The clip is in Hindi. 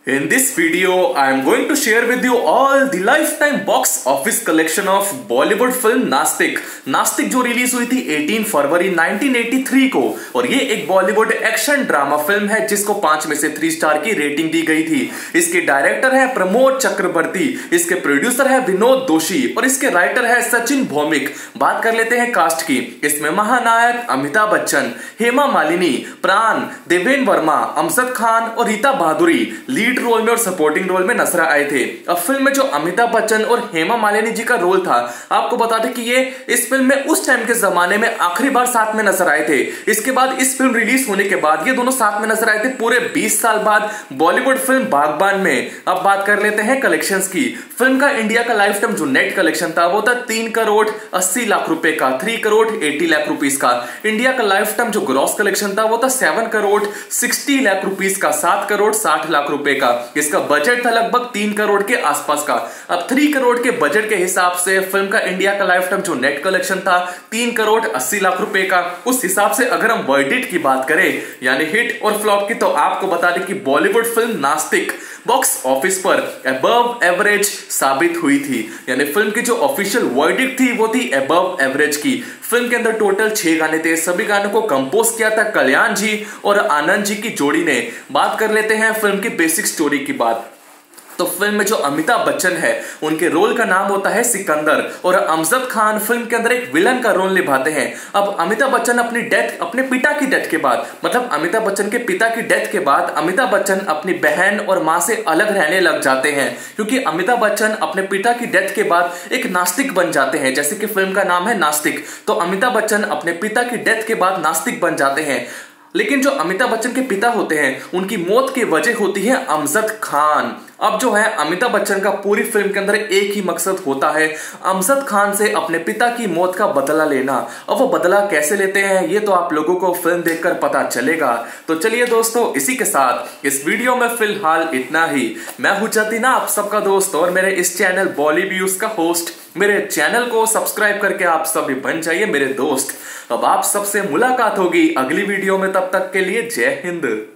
In this video, I am going to share with you all the lifetime box office collection of Bollywood film नास्तिक। नास्तिक जो रिलीज हुई थी 18 फरवरी 1983 को और ये एक बॉलीवुड एक्शन ड्रामा फिल्म है जिसको 5 में से 3 स्टार की रेटिंग दी गई थी। इसके डायरेक्टर है प्रमोद चक्रवर्ती, इसके प्रोड्यूसर है विनोद दोषी और इसके राइटर है सचिन भौमिक। बात कर लेते हैं कास्ट की। इसमें महानायक अमिताभ बच्चन, हेमा मालिनी, प्राण, देवेंद्र वर्मा, अमजद खान और रीता बहादुरी लीड रोल में और सपोर्टिंग रोल में नजर आए थे। अब फिल्म में जो अमिताभ बच्चन और हेमा मालिनी जी का रोल था, आपको बता दें कि ये इस फिल्म में उस टाइम के जमाने में आखिरी बार साथ में नजर आए थे। इसके बाद इस फिल्म रिलीज होने के बाद ये दोनों साथ में नजर आए थे पूरे 20 साल बाद बॉलीवुड फिल्म बागबान में। अब बात कर लेते हैं कलेक्शंस की। फिल्म का इंडिया का लाइफ टाइम जो नेट कलेक्शन था वो था 3 करोड़ 80 लाख रुपए का, 3 करोड़ 80 लाख रुपीस का। इंडिया का लाइफ टाइम जो ग्रॉस कलेक्शन था वो था 7 करोड़ 60 लाख रुपीस का, 7 करोड़ 60 लाख रुपए का। इसका बजट था लगभग 3 करोड़ के आसपास का। अब 3 करोड़ के बजट के हिसाब से फिल्म का इंडिया का लाइफ टाइम जो नेट कलेक्शन था 3 करोड़ 80 लाख रुपए का। उस हिसाब से अगर हम वर्डिक्ट की बात करें यानी हिट और फ्लॉप की, तो आपको बता दें कि Bollywood film Naastik box office पर अबव एवरेज साबित हुई थी। यानी फिल्म की जो ऑफिशियल वर्डिक्ट थी वो थी अबव एवरेज की। फिल्म के अंदर टोटल 6 गाने थे। सभी गानों को कंपोज किया था कल्याण जी और आनंद जी की जोड़ी ने। बात कर लेते हैं फिल्म की बेसिक स्टोरी की बात। तो फिल्म में जो अमिताभ बच्चन है उनके रोल का नाम होता है सिकंदर और अमजद खान फिल्म के अंदर एक विलन का रोल निभाते हैं। अब अमिताभ बच्चन अपने पिता की डेथ के बाद, मतलब अमिताभ बच्चन के पिता की डेथ के बाद अमिताभ बच्चन अपनी बहन और मां से अलग रहने लग जाते हैं, क्योंकि अमिताभ बच्चन अपने पिता की डेथ के बाद एक नास्तिक बन जाते हैं। जैसे कि फिल्म का नाम है नास्तिक, तो अमिताभ बच्चन अपने पिता की डेथ के बाद नास्तिक बन जाते हैं। लेकिन जो अमिताभ बच्चन के पिता होते हैं उनकी मौत की वजह होती है अमजद खान। अब जो है अमिताभ बच्चन का पूरी फिल्म के अंदर एक ही मकसद होता है, अमजद खान से अपने पिता की मौत का बदला लेना। अब वो बदला कैसे लेते हैं ये तो आप लोगों को फिल्म देखकर पता चलेगा। तो चलिए दोस्तों, इसी के साथ इस वीडियो में फिलहाल इतना ही। मैं हूं जतिन, आप सबका दोस्त और मेरे इस चैनल बॉलीव्यूज का होस्ट। मेरे चैनल को सब्सक्राइब करके आप सभी बन जाइए मेरे दोस्त। अब आप सबसे मुलाकात होगी अगली वीडियो में, तब तक के लिए जय हिंद।